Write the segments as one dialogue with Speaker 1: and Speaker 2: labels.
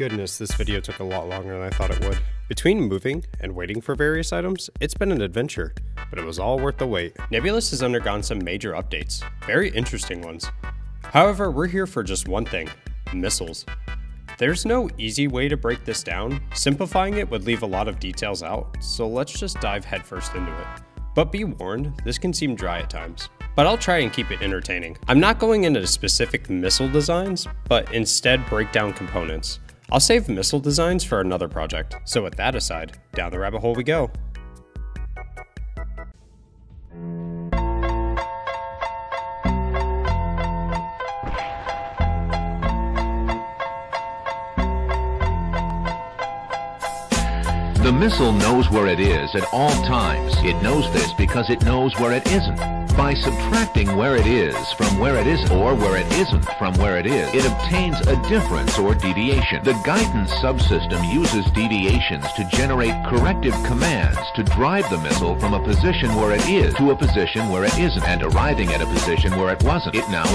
Speaker 1: goodness, this video took a lot longer than I thought it would. Between moving and waiting for various items, it's been an adventure, but it was all worth the wait. Nebulous has undergone some major updates, very interesting ones. However, we're here for just one thing, missiles. There's no easy way to break this down. Simplifying it would leave a lot of details out, so let's just dive headfirst into it. But be warned, this can seem dry at times. But I'll try and keep it entertaining. I'm not going into specific missile designs, but instead break down components. I'll save missile designs for another project. So with that aside, down the rabbit hole we go.
Speaker 2: The missile knows where it is at all times. It knows this because it knows where it isn't. By subtracting where it is from where it isn't, or where it isn't from where it is, it obtains a difference or deviation. The guidance subsystem uses deviations to generate corrective commands to drive the missile from a position where it is to a position where it isn't, and arriving at a position where it wasn't, it now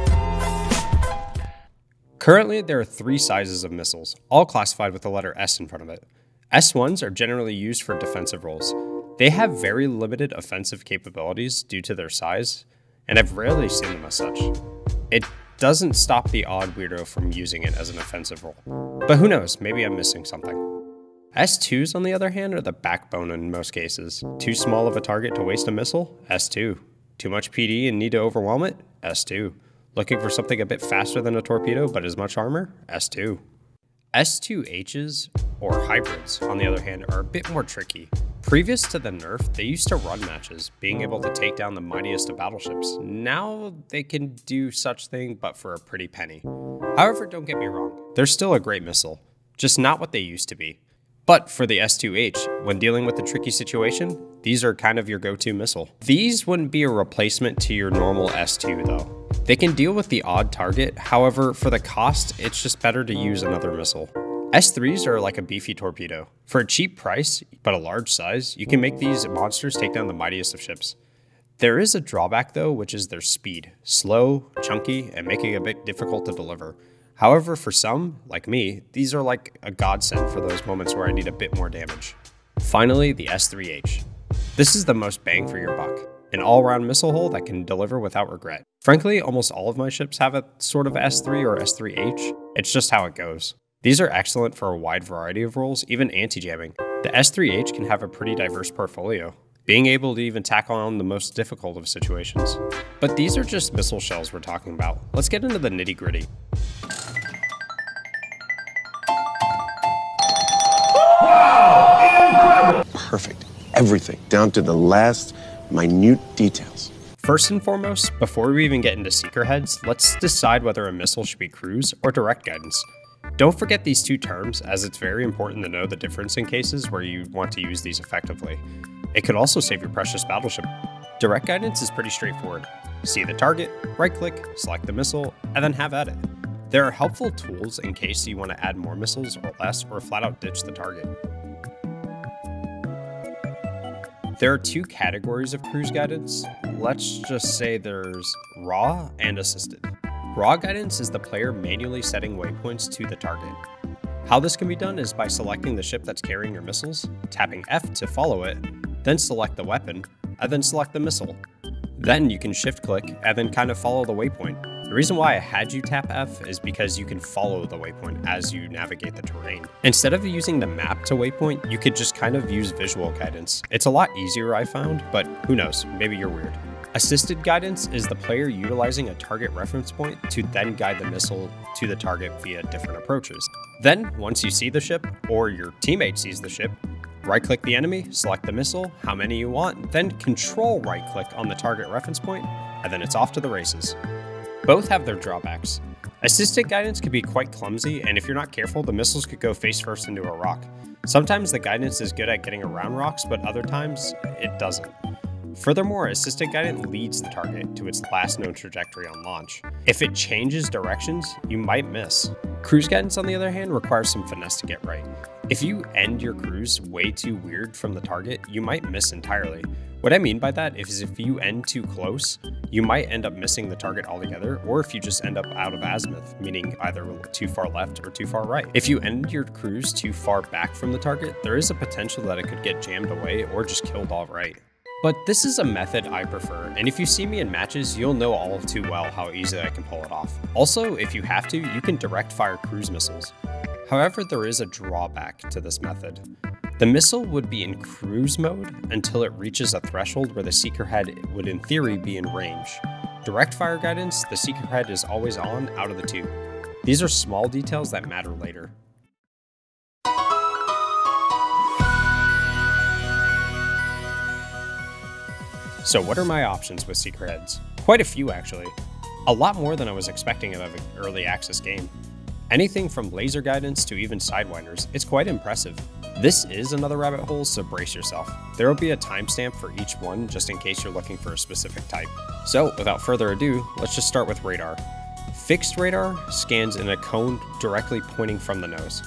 Speaker 2: is.
Speaker 1: Currently, there are 3 sizes of missiles, all classified with the letter S in front of it. S1s are generally used for defensive roles. They have very limited offensive capabilities due to their size, and I've rarely seen them as such. It doesn't stop the odd weirdo from using it as an offensive role. But who knows, maybe I'm missing something. S2s, on the other hand, are the backbone in most cases. Too small of a target to waste a missile? S2. Too much PD and need to overwhelm it? S2. Looking for something a bit faster than a torpedo but as much armor? S2. S2Hs, or hybrids, on the other hand, are a bit more tricky. Previous to the nerf, they used to run matches, being able to take down the mightiest of battleships. Now they can do such thing, but for a pretty penny. However, don't get me wrong, they're still a great missile, just not what they used to be. But for the S2H, when dealing with a tricky situation, these are kind of your go-to missile. These wouldn't be a replacement to your normal S2 though. They can deal with the odd target, however, for the cost, it's just better to use another missile. S3s are like a beefy torpedo. For a cheap price, but a large size, you can make these monsters take down the mightiest of ships. There is a drawback though, which is their speed. Slow, chunky, and making it a bit difficult to deliver. However, for some, like me, these are like a godsend for those moments where I need a bit more damage. Finally, the S3H. This is the most bang for your buck. An all-around missile hull that can deliver without regret. Frankly, almost all of my ships have a sort of S3 or S3H. It's just how it goes. These are excellent for a wide variety of roles, even anti-jamming. The S3H can have a pretty diverse portfolio, being able to even tackle on the most difficult of situations. But these are just missile shells we're talking about. Let's get into the nitty-gritty.
Speaker 3: Wow! Incredible! Perfect. Everything, down to the last minute details.
Speaker 1: First and foremost, before we even get into seeker heads, let's decide whether a missile should be cruise or direct guidance. Don't forget these two terms, as it's very important to know the difference in cases where you want to use these effectively. It could also save your precious battleship. Direct guidance is pretty straightforward. See the target, right-click, select the missile, and then have at it. There are helpful tools in case you want to add more missiles or less, or flat out ditch the target. There are 2 categories of cruise guidance. Let's just say there's raw and assisted. Raw guidance is the player manually setting waypoints to the target. How this can be done is by selecting the ship that's carrying your missiles, tapping F to follow it, then select the weapon, and then select the missile. Then you can shift click and then kind of follow the waypoint. The reason why I had you tap F is because you can follow the waypoint as you navigate the terrain. Instead of using the map to waypoint, you could just kind of use visual guidance. It's a lot easier, I found, but who knows, maybe you're weird. Assisted guidance is the player utilizing a target reference point to then guide the missile to the target via different approaches. Then, once you see the ship, or your teammate sees the ship, right-click the enemy, select the missile, how many you want, then control right-click on the target reference point, and then it's off to the races. Both have their drawbacks. Assisted guidance can be quite clumsy, and if you're not careful, the missiles could go face first into a rock. Sometimes the guidance is good at getting around rocks, but other times it doesn't. Furthermore, assisted guidance leads the target to its last known trajectory on launch. If it changes directions, you might miss. Cruise guidance, on the other hand, requires some finesse to get right. If you end your cruise way too weird from the target, you might miss entirely. What I mean by that is if you end too close, you might end up missing the target altogether, or if you just end up out of azimuth, meaning either too far left or too far right. If you end your cruise too far back from the target, there is a potential that it could get jammed away or just killed outright. But this is a method I prefer, and if you see me in matches, you'll know all too well how easily I can pull it off. Also, if you have to, you can direct fire cruise missiles. However, there is a drawback to this method. The missile would be in cruise mode until it reaches a threshold where the seeker head would in theory be in range. Direct fire guidance, the seeker head is always on out of the tube. These are small details that matter later. So what are my options with seeker heads? Quite a few actually. A lot more than I was expecting out of an early access game. Anything from laser guidance to even sidewinders, it's quite impressive. This is another rabbit hole, so brace yourself. There will be a timestamp for each one just in case you're looking for a specific type. So without further ado, let's just start with radar. Fixed radar scans in a cone directly pointing from the nose.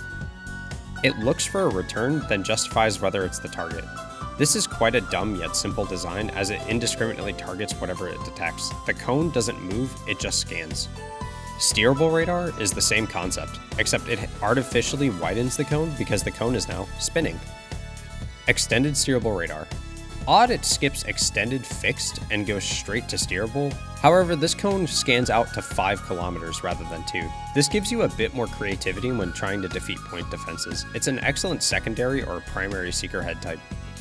Speaker 1: It looks for a return, then justifies whether it's the target. This is quite a dumb yet simple design as it indiscriminately targets whatever it detects. The cone doesn't move, it just scans. Steerable radar is the same concept, except it artificially widens the cone because the cone is now spinning. Extended steerable radar. Odd it skips extended fixed and goes straight to steerable. However, this cone scans out to 5 kilometers rather than 2. This gives you a bit more creativity when trying to defeat point defenses. It's an excellent secondary or primary seeker head type.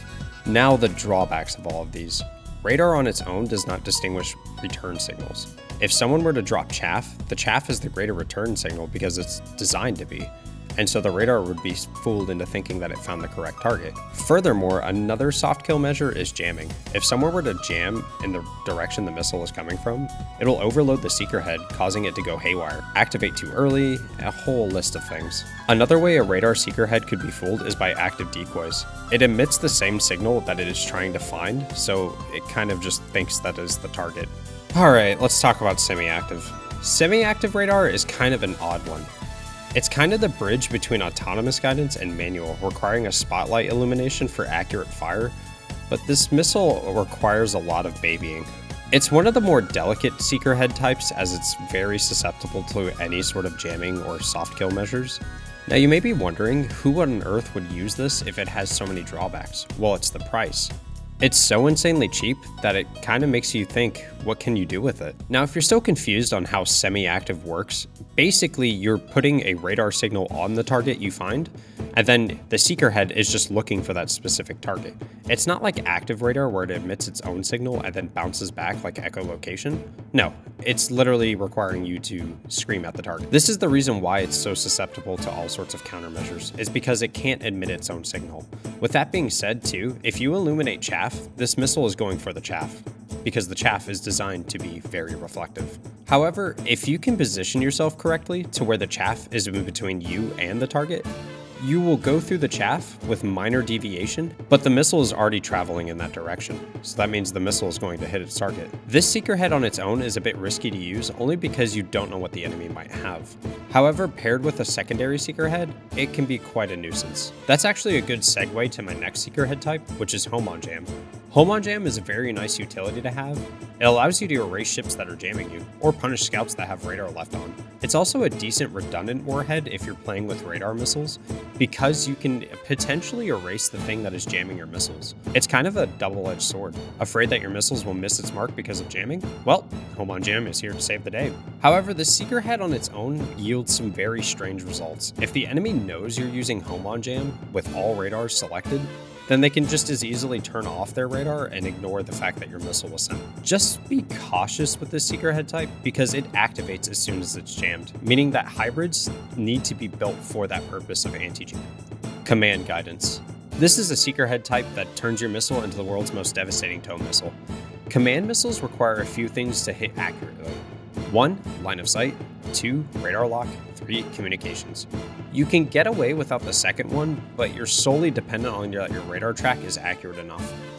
Speaker 1: Now the drawbacks of all of these. Radar on its own does not distinguish return signals. If someone were to drop chaff, the chaff is the greater return signal because it's designed to be, and so the radar would be fooled into thinking that it found the correct target. Furthermore, another soft kill measure is jamming. If someone were to jam in the direction the missile is coming from, it'll overload the seeker head, causing it to go haywire, activate too early, a whole list of things. Another way a radar seeker head could be fooled is by active decoys. It emits the same signal that it is trying to find, so it kind of just thinks that is the target. Alright, let's talk about semi-active. Semi-active radar is kind of an odd one. It's kind of the bridge between autonomous guidance and manual, requiring a spotlight illumination for accurate fire, but this missile requires a lot of babying. It's one of the more delicate seeker head types as it's very susceptible to any sort of jamming or soft kill measures. Now you may be wondering who on earth would use this if it has so many drawbacks. Well, it's the price. It's so insanely cheap that it kind of makes you think, what can you do with it? Now, if you're still confused on how semi-active works, basically you're putting a radar signal on the target you find, and then the seeker head is just looking for that specific target. It's not like active radar where it emits its own signal and then bounces back like echolocation. No, it's literally requiring you to scream at the target. This is the reason why it's so susceptible to all sorts of countermeasures, is because it can't emit its own signal. With that being said too, if you illuminate chaff, this missile is going for the chaff, because the chaff is designed to be very reflective. However, if you can position yourself correctly to where the chaff is in between you and the target, you will go through the chaff with minor deviation, but the missile is already traveling in that direction, so that means the missile is going to hit its target. This seeker head on its own is a bit risky to use only because you don't know what the enemy might have. However, paired with a secondary seeker head, it can be quite a nuisance. That's actually a good segue to my next seeker head type, which is home on jam. Home on jam is a very nice utility to have. It allows you to erase ships that are jamming you, or punish scouts that have radar left on. It's also a decent redundant warhead if you're playing with radar missiles, because you can potentially erase the thing that is jamming your missiles. It's kind of a double-edged sword. Afraid that your missiles will miss its mark because of jamming? Well, home on jam is here to save the day. However, the seeker head on its own yields some very strange results. If the enemy knows you're using home on jam with all radars selected, then they can just as easily turn off their radar and ignore the fact that your missile was sent. Just be cautious with this seeker head type because it activates as soon as it's jammed, meaning that hybrids need to be built for that purpose of anti-jam. Command guidance. This is a seeker head type that turns your missile into the world's most devastating tow missile. Command missiles require a few things to hit accurately. 1. Line of sight. 2. Radar lock. 3. Communications. You can get away without the second one, but you're solely dependent on that your radar track is accurate enough.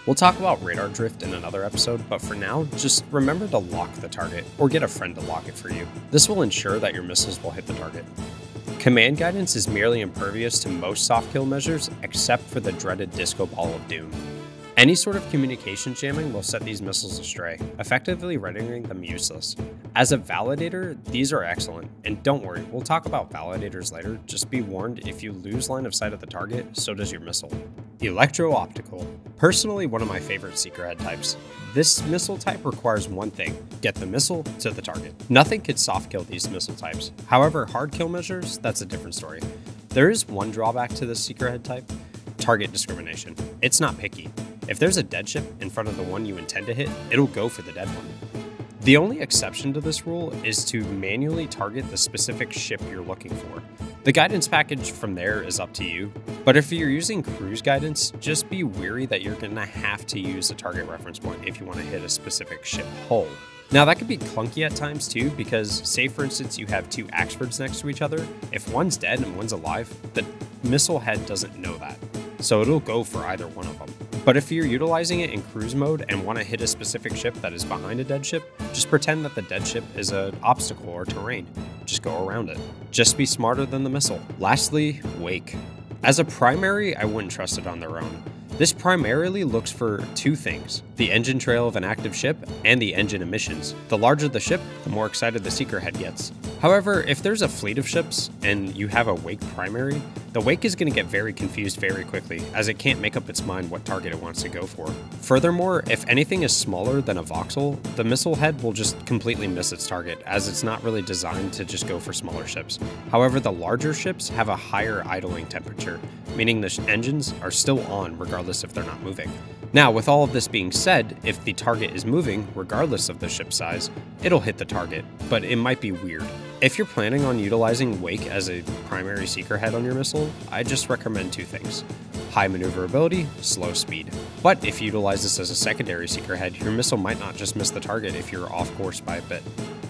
Speaker 1: We'll talk about radar drift in another episode, but for now, just remember to lock the target, or get a friend to lock it for you. This will ensure that your missiles will hit the target. Command guidance is merely impervious to most soft kill measures, except for the dreaded disco ball of doom. Any sort of communication jamming will set these missiles astray, effectively rendering them useless. As a validator, these are excellent, and don't worry, we'll talk about validators later, just be warned, if you lose line of sight of the target, so does your missile. Electro-optical. Personally, one of my favorite seeker head types. This missile type requires one thing: get the missile to the target. Nothing could soft kill these missile types. However, hard kill measures, that's a different story. There is one drawback to this seeker head type: target discrimination. It's not picky. If there's a dead ship in front of the one you intend to hit, it'll go for the dead one. The only exception to this rule is to manually target the specific ship you're looking for. The guidance package from there is up to you, but if you're using cruise guidance, just be wary that you're going to have to use a target reference point if you want to hit a specific ship hull. Now that could be clunky at times too, because say for instance you have two Axfords next to each other, if one's dead and one's alive, the missile head doesn't know that, so it'll go for either one of them. But if you're utilizing it in cruise mode and want to hit a specific ship that is behind a dead ship, just pretend that the dead ship is an obstacle or terrain. Just go around it. Just be smarter than the missile. Lastly, wake. As a primary, I wouldn't trust it on their own. This primarily looks for two things: the engine trail of an active ship and the engine emissions. The larger the ship, the more excited the seeker head gets. However, if there's a fleet of ships and you have a wake primary, the wake is going to get very confused very quickly, as it can't make up its mind what target it wants to go for. Furthermore, if anything is smaller than a voxel, the missile head will just completely miss its target, as it's not really designed to just go for smaller ships. However, the larger ships have a higher idling temperature, meaning the engines are still on regardless if they're not moving. Now, with all of this being said, if the target is moving, regardless of the ship size, it'll hit the target, but it might be weird. If you're planning on utilizing wake as a primary seeker head on your missile, I just recommend two things: high maneuverability, slow speed. But if you utilize this as a secondary seeker head, your missile might not just miss the target if you're off course by a bit.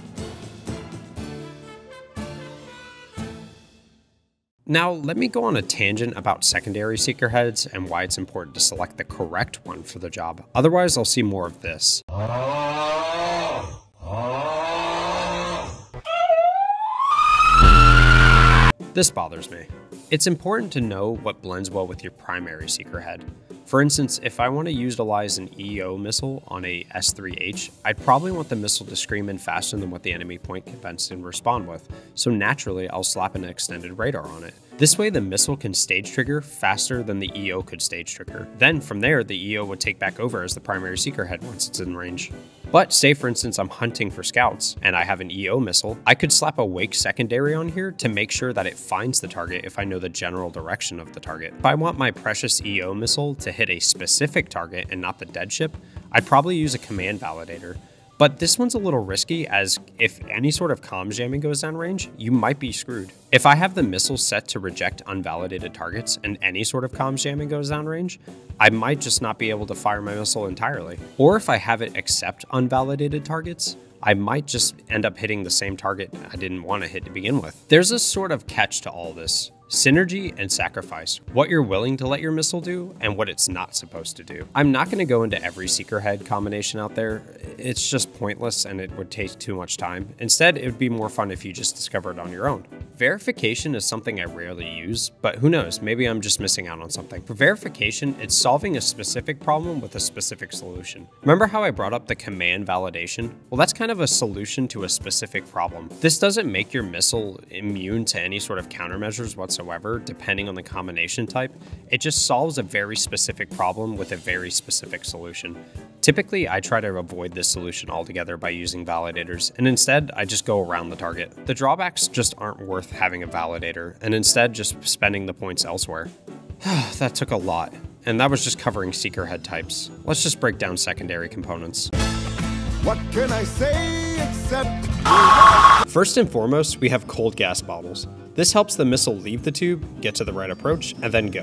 Speaker 1: Now, let me go on a tangent about secondary seeker heads and why it's important to select the correct one for the job. Otherwise, I'll see more of this. This bothers me. It's important to know what blends well with your primary seeker head. For instance, if I want to utilize an EO missile on a S3H, I'd probably want the missile to scream in faster than what the enemy point can fence and respond with, so naturally I'll slap an extended radar on it. This way the missile can stage trigger faster than the EO could stage trigger. Then from there, the EO would take back over as the primary seeker head once it's in range. But say for instance I'm hunting for scouts and I have an EO missile, I could slap a wake secondary on here to make sure that it finds the target if I know the general direction of the target. If I want my precious EO missile to hit a specific target and not the dead ship, I'd probably use a command validator. But this one's a little risky, as if any sort of comms jamming goes down range, you might be screwed. If I have the missile set to reject unvalidated targets and any sort of comms jamming goes down range, I might just not be able to fire my missile entirely. Or if I have it accept unvalidated targets, I might just end up hitting the same target I didn't want to hit to begin with. There's a sort of catch to all this. Synergy and sacrifice. What you're willing to let your missile do and what it's not supposed to do. I'm not going to go into every seeker head combination out there. It's just pointless and it would take too much time. Instead, it would be more fun if you just discover it on your own. Verification is something I rarely use, but who knows, maybe I'm just missing out on something. For verification, it's solving a specific problem with a specific solution. Remember how I brought up the command validation? Well, that's kind of a solution to a specific problem. This doesn't make your missile immune to any sort of countermeasures whatsoever, depending on the combination type. It just solves a very specific problem with a very specific solution. Typically, I try to avoid this solution altogether by using validators, and instead, I just go around the target. The drawbacks just aren't worth having a validator, and instead just spending the points elsewhere. That took a lot, and that was just covering seeker head types. Let's just break down secondary components.
Speaker 4: What can I say except...
Speaker 1: First and foremost, we have cold gas bottles. This helps the missile leave the tube, get to the right approach, and then go.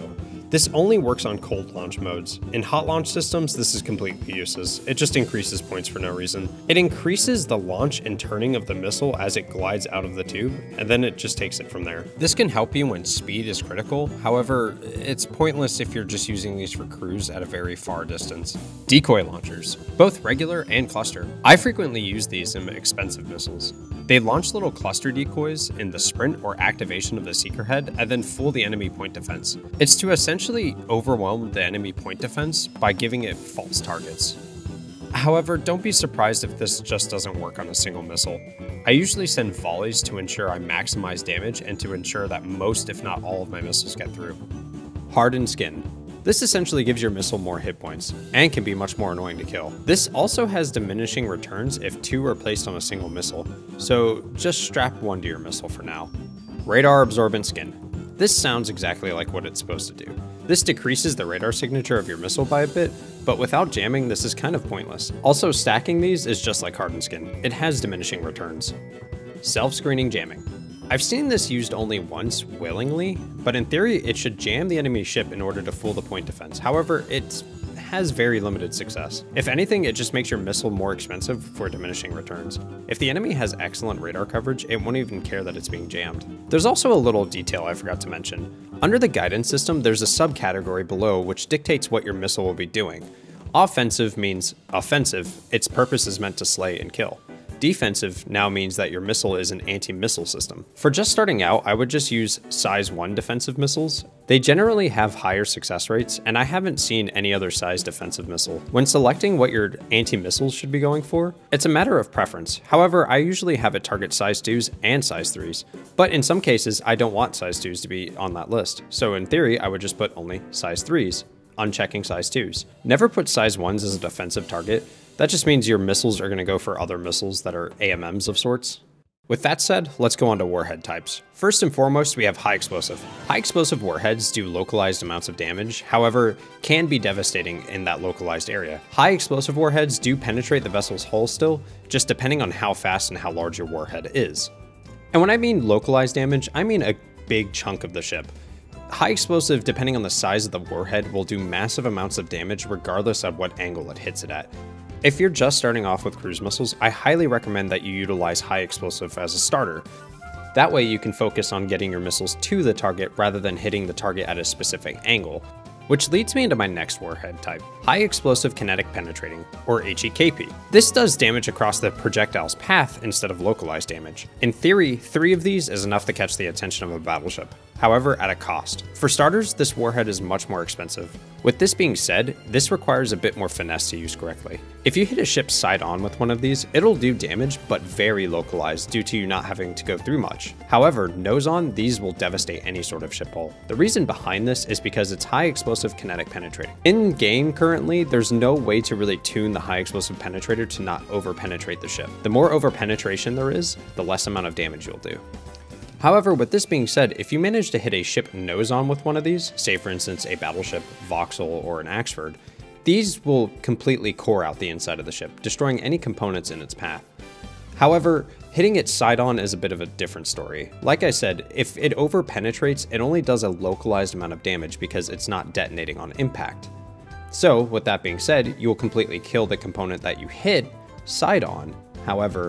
Speaker 1: This only works on cold launch modes. In hot launch systems, this is completely useless. It just increases points for no reason. It increases the launch and turning of the missile as it glides out of the tube, and then it just takes it from there. This can help you when speed is critical. However, it's pointless if you're just using these for cruise at a very far distance. Decoy launchers, both regular and cluster. I frequently use these in expensive missiles. They launch little cluster decoys in the sprint or activation of the seeker head and then fool the enemy point defense. It's to essentially overwhelm the enemy point defense by giving it false targets. However, don't be surprised if this just doesn't work on a single missile. I usually send volleys to ensure I maximize damage and to ensure that most, if not all, of my missiles get through. Hardened skin. This essentially gives your missile more hit points, and can be much more annoying to kill. This also has diminishing returns if 2 are placed on a single missile, so just strap 1 to your missile for now. Radar absorbent skin. This sounds exactly like what it's supposed to do. This decreases the radar signature of your missile by a bit, but without jamming, this is kind of pointless. Also, stacking these is just like hardened skin. It has diminishing returns. Self-screening jamming. I've seen this used only once willingly, but in theory it should jam the enemy ship in order to fool the point defense. However, it has very limited success. If anything, it just makes your missile more expensive for diminishing returns. If the enemy has excellent radar coverage, it won't even care that it's being jammed. There's also a little detail I forgot to mention. Under the guidance system, there's a subcategory below which dictates what your missile will be doing. Offensive means offensive, its purpose is meant to slay and kill. Defensive now means that your missile is an anti-missile system. For just starting out, I would just use size 1 defensive missiles. They generally have higher success rates, and I haven't seen any other size defensive missile. When selecting what your anti-missiles should be going for, it's a matter of preference. However, I usually have it target size 2s and size 3s, but in some cases, I don't want size 2s to be on that list. So in theory, I would just put only size 3s, unchecking size 2s. Never put size 1s as a defensive target. That just means your missiles are going to go for other missiles that are AMMs of sorts. With that said, let's go on to warhead types. First and foremost, we have high explosive. High explosive warheads do localized amounts of damage, however, can be devastating in that localized area. High explosive warheads do penetrate the vessel's hull still, just depending on how fast and how large your warhead is. And when I mean localized damage, I mean a big chunk of the ship. High explosive, depending on the size of the warhead, will do massive amounts of damage regardless of what angle it hits it at. If you're just starting off with cruise missiles, I highly recommend that you utilize high explosive as a starter. That way you can focus on getting your missiles to the target rather than hitting the target at a specific angle. Which leads me into my next warhead type, high explosive kinetic penetrating, or HEKP. This does damage across the projectile's path instead of localized damage. In theory, 3 of these is enough to catch the attention of a battleship, however at a cost. For starters, this warhead is much more expensive. With this being said, this requires a bit more finesse to use correctly. If you hit a ship side on with one of these, it'll do damage, but very localized due to you not having to go through much. However, nose on, these will devastate any sort of ship hull. The reason behind this is because it's high explosive kinetic penetrating. In game currently, there's no way to really tune the high explosive penetrator to not over penetrate the ship. The more over penetration there is, the less amount of damage you'll do. However, with this being said, if you manage to hit a ship nose on with one of these, say for instance a battleship, Vauxhall, or an Axford, these will completely core out the inside of the ship, destroying any components in its path. However, hitting it side on is a bit of a different story. Like I said, if it over penetrates, it only does a localized amount of damage because it's not detonating on impact. So with that being said, you will completely kill the component that you hit side on. However,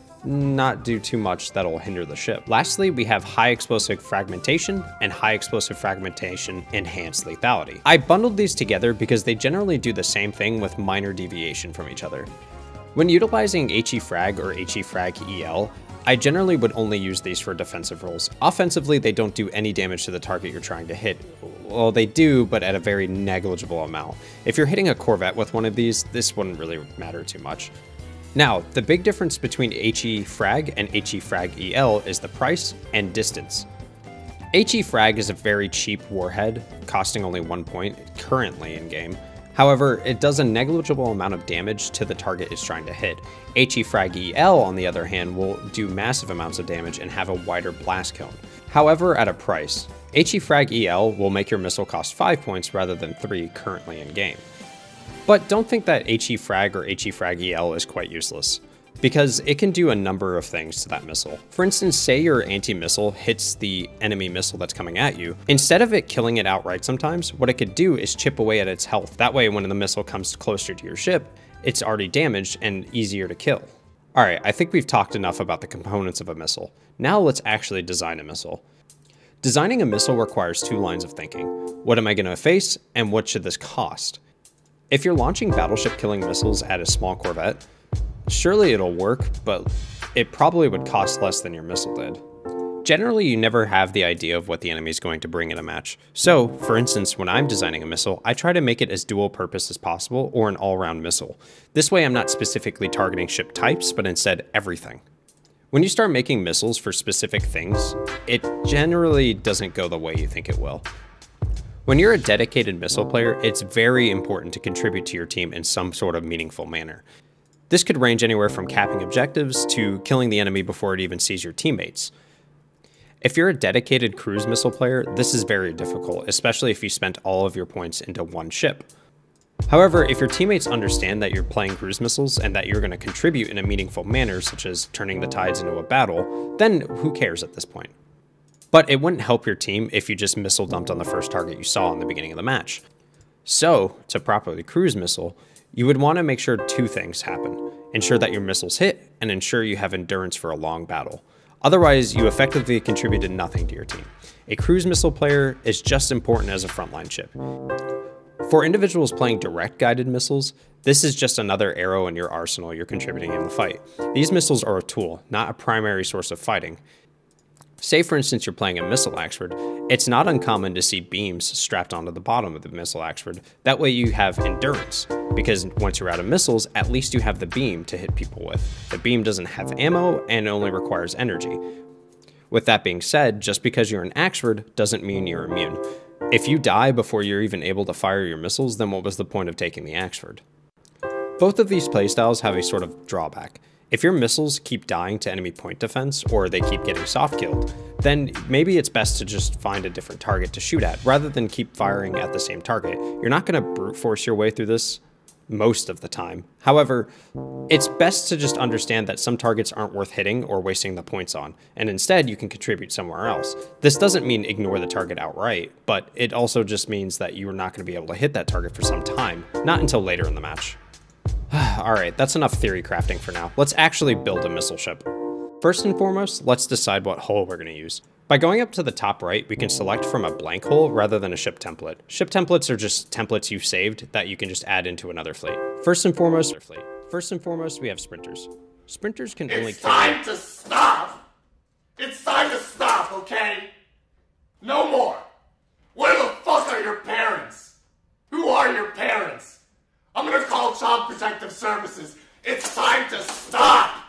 Speaker 1: not do too much that'll hinder the ship. Lastly, we have high explosive fragmentation and high explosive fragmentation enhanced lethality. I bundled these together because they generally do the same thing with minor deviation from each other. When utilizing HE-Frag or HE-Frag-EL, I generally would only use these for defensive roles. Offensively, they don't do any damage to the target you're trying to hit. Well, they do, but at a very negligible amount. If you're hitting a Corvette with one of these, this wouldn't really matter too much. Now, the big difference between HE-Frag and HE-Frag-EL is the price and distance. HE-Frag is a very cheap warhead, costing only 1 point currently in game. However, it does a negligible amount of damage to the target it's trying to hit. HE-Frag-EL, on the other hand, will do massive amounts of damage and have a wider blast cone. However, at a price. HE-Frag-EL will make your missile cost 5 points rather than 3 currently in game. But don't think that HE-Frag or HE-Frag-EL is quite useless. because it can do a number of things to that missile. For instance, say your anti-missile hits the enemy missile that's coming at you. Instead of it killing it outright sometimes, what it could do is chip away at its health. That way, when the missile comes closer to your ship, it's already damaged and easier to kill. Alright, I think we've talked enough about the components of a missile. Now let's actually design a missile. Designing a missile requires two lines of thinking. What am I going to face, and what should this cost? If you're launching battleship killing missiles at a small corvette, surely it'll work, but it probably would cost less than your missile did. Generally, you never have the idea of what the enemy is going to bring in a match. So, for instance, when I'm designing a missile, I try to make it as dual purpose as possible or an all-round missile. This way I'm not specifically targeting ship types, but instead everything. When you start making missiles for specific things, it generally doesn't go the way you think it will. When you're a dedicated missile player, it's very important to contribute to your team in some sort of meaningful manner. This could range anywhere from capping objectives to killing the enemy before it even sees your teammates. If you're a dedicated cruise missile player, this is very difficult, especially if you spent all of your points into one ship. However, if your teammates understand that you're playing cruise missiles and that you're going to contribute in a meaningful manner, such as turning the tides into a battle, then who cares at this point? But it wouldn't help your team if you just missile dumped on the first target you saw in the beginning of the match. So, to properly cruise missile, you would want to make sure two things happen. Ensure that your missiles hit, and ensure you have endurance for a long battle. Otherwise, you effectively contributed nothing to your team. A cruise missile player is just important as a frontline ship. For individuals playing direct guided missiles, this is just another arrow in your arsenal you're contributing in the fight. These missiles are a tool, not a primary source of fighting. Say for instance you're playing a missile axword, it's not uncommon to see beams strapped onto the bottom of the missile axword. That way you have endurance, because once you're out of missiles, at least you have the beam to hit people with. The beam doesn't have ammo and only requires energy. With that being said, just because you're an axword doesn't mean you're immune. If you die before you're even able to fire your missiles, then what was the point of taking the axword? Both of these playstyles have a sort of drawback. If your missiles keep dying to enemy point defense, or they keep getting soft killed, then maybe it's best to just find a different target to shoot at, rather than keep firing at the same target. You're not going to brute force your way through this most of the time. However, it's best to just understand that some targets aren't worth hitting or wasting the points on, and instead you can contribute somewhere else. This doesn't mean ignore the target outright, but it also just means that you are not going to be able to hit that target for some time, not until later in the match. Alright, that's enough theory crafting for now. Let's actually build a missile ship. First and foremost, let's decide what hull we're going to use. By going up to the top right, we can select from a blank hull rather than a ship template. Ship templates are just templates you've saved that you can just add into another fleet. First and foremost, we have sprinters. Sprinters can only
Speaker 5: It's time to stop! It's time to stop, okay? No more! Where the fuck are your parents? Who are your parents? I'm gonna call Child Protective Services. It's time to stop!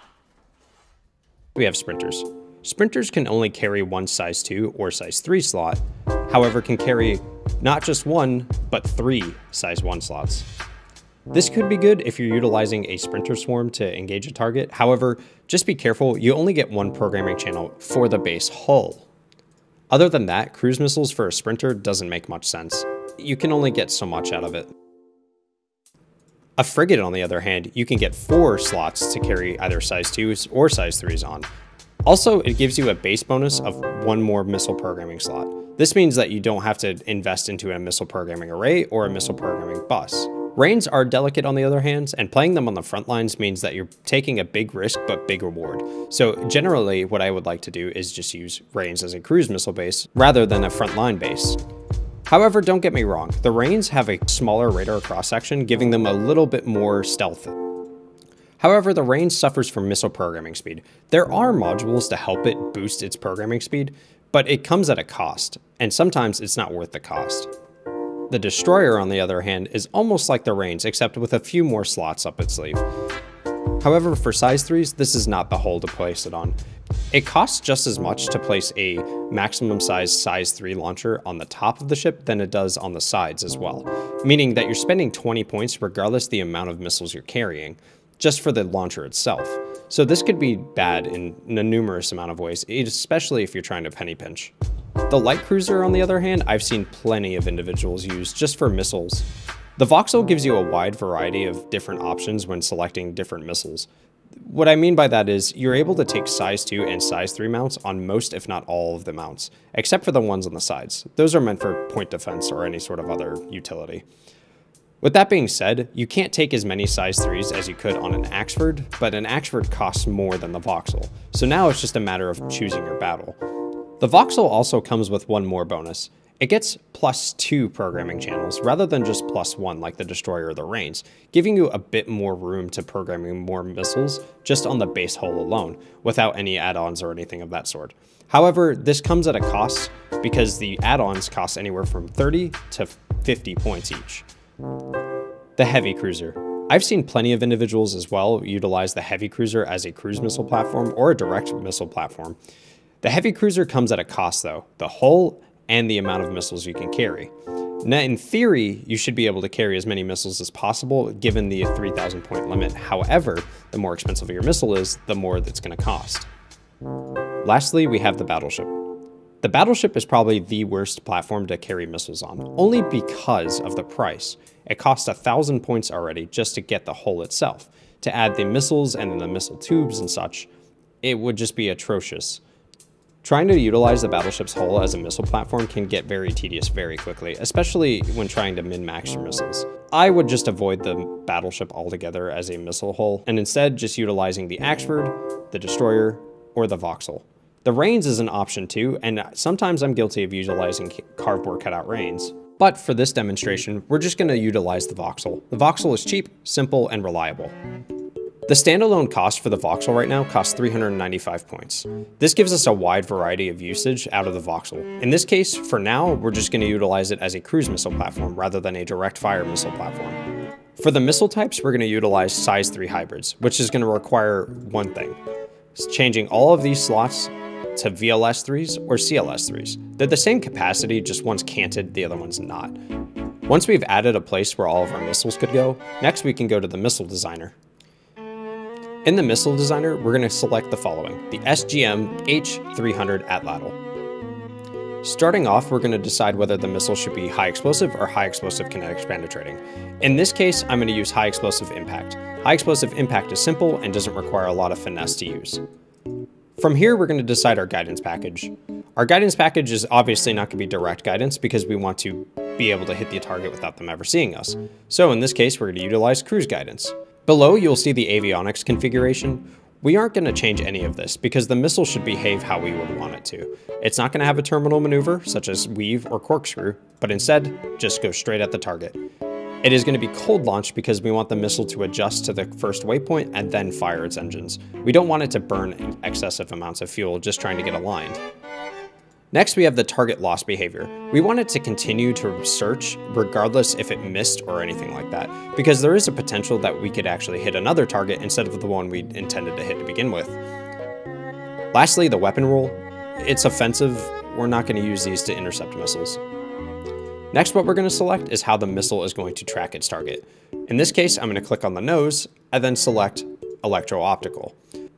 Speaker 1: We have sprinters. Sprinters can only carry one size 2 or size 3 slot, however can carry not just one, but 3 size 1 slots. This could be good if you're utilizing a sprinter swarm to engage a target, however, just be careful, you only get one programming channel for the base hull. Other than that, cruise missiles for a sprinter doesn't make much sense. You can only get so much out of it. A frigate, on the other hand, you can get 4 slots to carry either size 2s or size 3s on. Also, it gives you a base bonus of 1 more missile programming slot. This means that you don't have to invest into a missile programming array or a missile programming bus. Reigns are delicate on the other hand, and playing them on the front lines means that you're taking a big risk but big reward. So generally, what I would like to do is just use Reigns as a cruise missile base rather than a frontline base. However, don't get me wrong, the Reigns have a smaller radar cross-section, giving them a little bit more stealth. However, the Reigns suffers from missile programming speed. There are modules to help it boost its programming speed, but it comes at a cost, and sometimes it's not worth the cost. The Destroyer, on the other hand, is almost like the Reigns, except with a few more slots up its sleeve. However, for size 3s, this is not the hull to place it on. It costs just as much to place a maximum size 3 launcher on the top of the ship than it does on the sides as well, meaning that you're spending 20 points regardless the amount of missiles you're carrying, just for the launcher itself. So this could be bad in a numerous amount of ways, especially if you're trying to penny pinch. The light cruiser, on the other hand, I've seen plenty of individuals use just for missiles. The voxel gives you a wide variety of different options when selecting different missiles. What I mean by that is you're able to take size 2 and size 3 mounts on most, if not all, of the mounts, except for the ones on the sides. Those are meant for point defense or any sort of other utility. With that being said, you can't take as many size 3s as you could on an Axford, but an Axford costs more than the Vauxhall, so now it's just a matter of choosing your battle. The Vauxhall also comes with one more bonus. It gets +2 programming channels rather than just +1 like the Destroyer or the Reigns, giving you a bit more room to programming more missiles just on the base hull alone, without any add-ons or anything of that sort. However, this comes at a cost because the add-ons cost anywhere from 30 to 50 points each. The Heavy Cruiser. I've seen plenty of individuals as well utilize the Heavy Cruiser as a cruise missile platform or a direct missile platform. The Heavy Cruiser comes at a cost though, the hull and the amount of missiles you can carry. Now, in theory, you should be able to carry as many missiles as possible given the 3,000 point limit. However, the more expensive your missile is, the more that's going to cost. Lastly, we have the Battleship. The Battleship is probably the worst platform to carry missiles on, only because of the price. It costs 1,000 points already just to get the hull itself. To add the missiles and the missile tubes and such, it would just be atrocious. Trying to utilize the Battleship's hull as a missile platform can get very tedious very quickly, especially when trying to min-max your missiles. I would just avoid the Battleship altogether as a missile hull, and instead just utilizing the Axford, the Destroyer, or the Vauxhall. The Reigns is an option too, and sometimes I'm guilty of utilizing cardboard cutout Reigns. But for this demonstration, we're just going to utilize the Vauxhall. The Vauxhall is cheap, simple, and reliable. The standalone cost for the Vauxhall right now costs 395 points. This gives us a wide variety of usage out of the Vauxhall. In this case, for now, we're just going to utilize it as a cruise missile platform rather than a direct fire missile platform. For the missile types, we're going to utilize size 3 hybrids, which is going to require one thing. It's changing all of these slots to VLS-3s or CLS-3s. They're the same capacity, just one's canted, the other one's not. Once we've added a place where all of our missiles could go, next we can go to the Missile Designer. In the Missile Designer, we're going to select the following: the SGM H300 Atlatl. Starting off, we're going to decide whether the missile should be high explosive or high explosive kinetic penetrating. In this case, I'm going to use high explosive impact. High explosive impact is simple and doesn't require a lot of finesse to use. From here, we're going to decide our guidance package. Our guidance package is obviously not going to be direct guidance because we want to be able to hit the target without them ever seeing us. So in this case, we're going to utilize cruise guidance. Below, you'll see the avionics configuration. We aren't going to change any of this because the missile should behave how we would want it to. It's not going to have a terminal maneuver, such as weave or corkscrew, but instead, just go straight at the target. It is going to be cold launch because we want the missile to adjust to the first waypoint and then fire its engines. We don't want it to burn excessive amounts of fuel just trying to get aligned. Next, we have the target loss behavior. We want it to continue to search regardless if it missed or anything like that, because there is a potential that we could actually hit another target instead of the one we intended to hit to begin with. Lastly, the weapon roll. It's offensive. We're not going to use these to intercept missiles. Next, what we're going to select is how the missile is going to track its target. In this case, I'm going to click on the nose and then select electro-optical.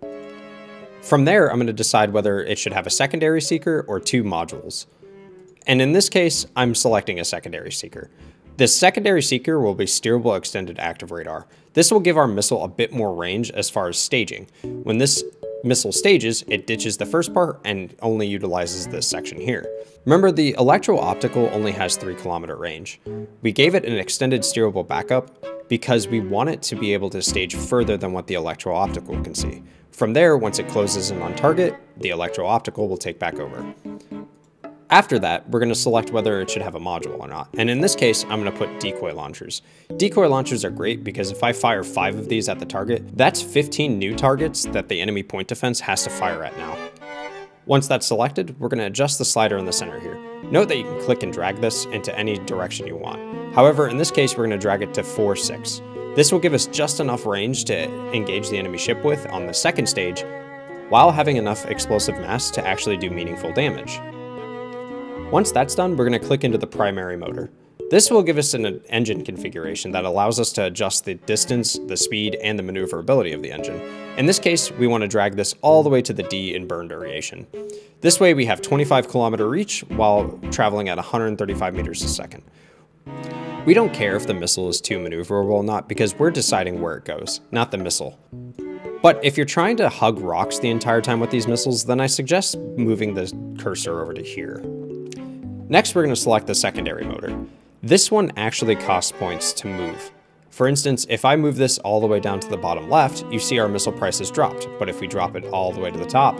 Speaker 1: From there, I'm going to decide whether it should have a secondary seeker or 2 modules. And in this case, I'm selecting a secondary seeker. This secondary seeker will be steerable extended active radar. This will give our missile a bit more range as far as staging. When this missile stages, it ditches the first part and only utilizes this section here. Remember, the electro-optical only has 3-kilometer range. We gave it an extended steerable backup because we want it to be able to stage further than what the electro-optical can see. From there, once it closes in on target, the electro-optical will take back over. After that, we're going to select whether it should have a module or not. And in this case, I'm going to put decoy launchers. Decoy launchers are great because if I fire 5 of these at the target, that's 15 new targets that the enemy point defense has to fire at now. Once that's selected, we're going to adjust the slider in the center here. Note that you can click and drag this into any direction you want. However, in this case, we're going to drag it to 4-6. This will give us just enough range to engage the enemy ship with on the second stage, while having enough explosive mass to actually do meaningful damage. Once that's done, we're going to click into the primary motor. This will give us an engine configuration that allows us to adjust the distance, the speed, and the maneuverability of the engine. In this case, we want to drag this all the way to the D in burn duration. This way we have 25-kilometer reach while traveling at 135 meters a second. We don't care if the missile is too maneuverable or not because we're deciding where it goes, not the missile. But if you're trying to hug rocks the entire time with these missiles, then I suggest moving the cursor over to here. Next, we're going to select the secondary motor. This one actually costs points to move. For instance, if I move this all the way down to the bottom left, you see our missile price has dropped, but if we drop it all the way to the top,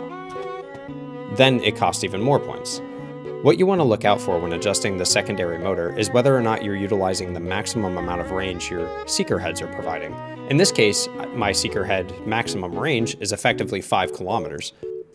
Speaker 1: then it costs even more points. What you want to look out for when adjusting the secondary motor is whether or not you're utilizing the maximum amount of range your seeker heads are providing. In this case, my seeker head maximum range is effectively 5 kilometers.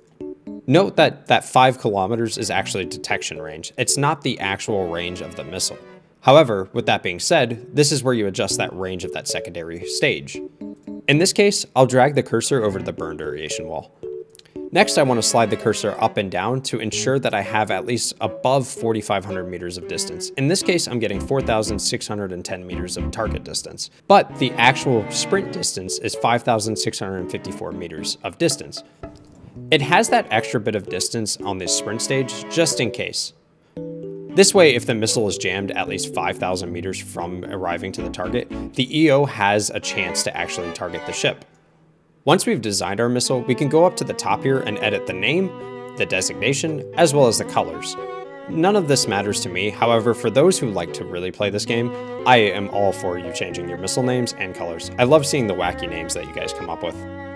Speaker 1: Note that that 5 kilometers is actually detection range. It's not the actual range of the missile. However, with that being said, this is where you adjust that range of that secondary stage. In this case, I'll drag the cursor over to the burn duration wall. Next, I want to slide the cursor up and down to ensure that I have at least above 4,500 meters of distance. In this case, I'm getting 4,610 meters of target distance, but the actual sprint distance is 5,654 meters of distance. It has that extra bit of distance on this sprint stage just in case. This way, if the missile is jammed at least 5,000 meters from arriving to the target, the EO has a chance to actually target the ship. Once we've designed our missile, we can go up to the top here and edit the name, the designation, as well as the colors. None of this matters to me, however, for those who like to really play this game, I am all for you changing your missile names and colors. I love seeing the wacky names that you guys come up with.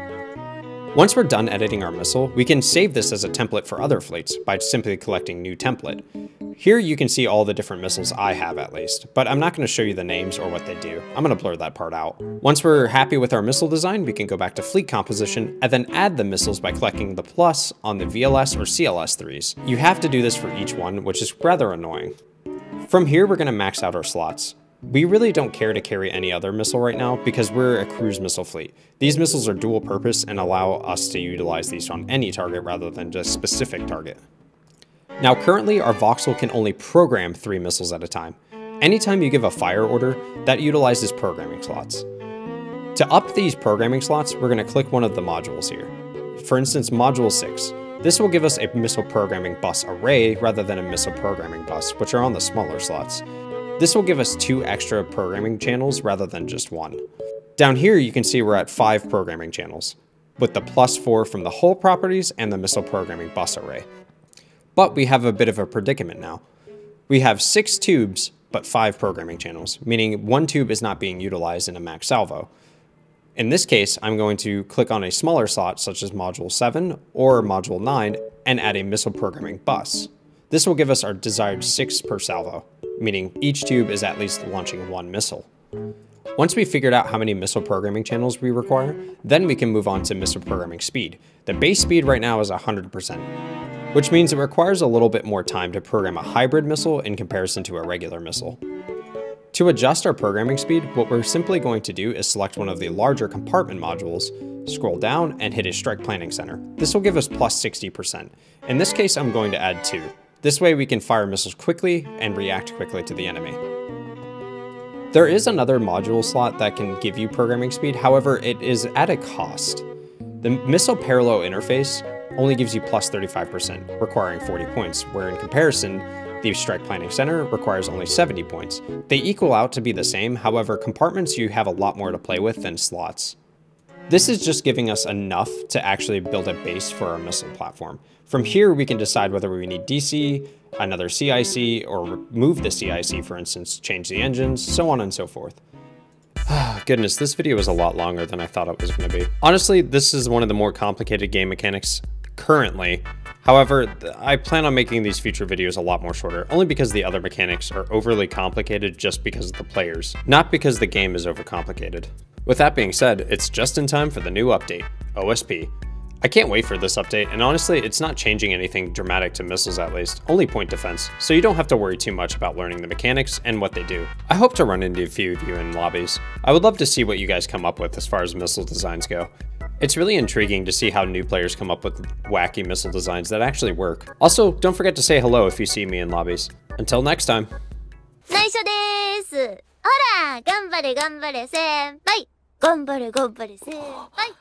Speaker 1: Once we're done editing our missile, we can save this as a template for other fleets by simply collecting new template. Here you can see all the different missiles I have at least, but I'm not going to show you the names or what they do. I'm going to blur that part out. Once we're happy with our missile design, we can go back to fleet composition and then add the missiles by collecting the plus on the VLS or CLS 3s. You have to do this for each one, which is rather annoying. From here, we're going to max out our slots. We really don't care to carry any other missile right now because we're a cruise missile fleet. These missiles are dual purpose and allow us to utilize these on any target rather than just specific target. Now currently our voxel can only program 3 missiles at a time. Anytime you give a fire order, that utilizes programming slots. To up these programming slots, we're going to click one of the modules here. For instance, module 6. This will give us a missile programming bus array rather than a missile programming bus, which are on the smaller slots. This will give us 2 extra programming channels rather than just 1. Down here you can see we're at 5 programming channels, with the +4 from the hull properties and the missile programming bus array. But we have a bit of a predicament now. We have 6 tubes, but 5 programming channels, meaning 1 tube is not being utilized in a max salvo. In this case, I'm going to click on a smaller slot such as module 7 or module 9 and add a missile programming bus. This will give us our desired 6 per salvo, meaning each tube is at least launching 1 missile. Once we've figured out how many missile programming channels we require, then we can move on to missile programming speed. The base speed right now is 100%, which means it requires a little bit more time to program a hybrid missile in comparison to a regular missile. To adjust our programming speed, what we're simply going to do is select one of the larger compartment modules, scroll down, and hit a strike planning center. This will give us plus 60%. In this case, I'm going to add 2. This way we can fire missiles quickly and react quickly to the enemy. There is another module slot that can give you programming speed, however, it is at a cost. The missile parallel interface only gives you plus 35%, requiring 40 points, where in comparison, the strike planning center requires only 70 points. They equal out to be the same, however, compartments you have a lot more to play with than slots. This is just giving us enough to actually build a base for our missile platform. From here, we can decide whether we need DC, another CIC, or remove the CIC, for instance, change the engines, so on and so forth. Goodness, this video is a lot longer than I thought it was going to be. Honestly, this is one of the more complicated game mechanics currently. However, I plan on making these future videos a lot more shorter, only because the other mechanics are overly complicated just because of the players, not because the game is overcomplicated. With that being said, it's just in time for the new update, OSP. I can't wait for this update, and honestly, it's not changing anything dramatic to missiles at least, only point defense, so you don't have to worry too much about learning the mechanics and what they do. I hope to run into a few of you in lobbies. I would love to see what you guys come up with as far as missile designs go. It's really intriguing to see how new players come up with wacky missile designs that actually work. Also, don't forget to say hello if you see me in lobbies. Until next time.
Speaker 6: 内緒です。ほら、頑張れ頑張れ先輩。頑張れ頑張れ先輩。